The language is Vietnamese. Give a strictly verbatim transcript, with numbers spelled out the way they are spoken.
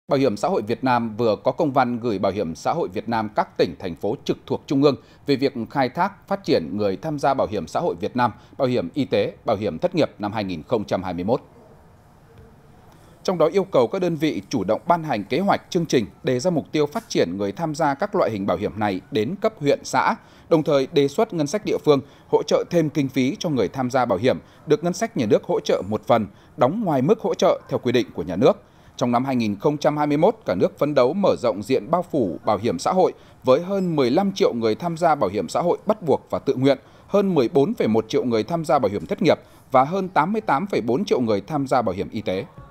Bảo hiểm xã hội Việt Nam vừa có công văn gửi Bảo hiểm xã hội Việt Nam các tỉnh, thành phố trực thuộc Trung ương về việc khai thác, phát triển người tham gia Bảo hiểm xã hội Việt Nam, bảo hiểm y tế, bảo hiểm thất nghiệp năm hai nghìn không trăm hai mươi mốt. Trong đó yêu cầu các đơn vị chủ động ban hành kế hoạch, chương trình, đề ra mục tiêu phát triển người tham gia các loại hình bảo hiểm này đến cấp huyện, xã, đồng thời đề xuất ngân sách địa phương hỗ trợ thêm kinh phí cho người tham gia bảo hiểm, được ngân sách nhà nước hỗ trợ một phần, đóng ngoài mức hỗ trợ theo quy định của nhà nước. Trong năm hai nghìn không trăm hai mươi mốt, cả nước phấn đấu mở rộng diện bao phủ bảo hiểm xã hội với hơn mười lăm triệu người tham gia bảo hiểm xã hội bắt buộc và tự nguyện, hơn mười bốn phẩy một triệu người tham gia bảo hiểm thất nghiệp và hơn tám mươi tám phẩy bốn triệu người tham gia bảo hiểm y tế.